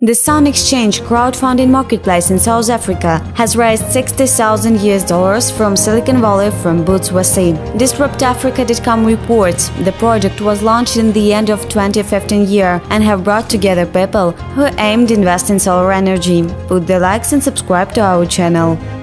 The Sun Exchange crowdfunding marketplace in South Africa has raised $60,000 from Silicon Valley from BoostVC. DisruptAfrica.com reports the project was launched in the end of 2015 year and have brought together people who aim to invest in solar energy. Put the likes and subscribe to our channel.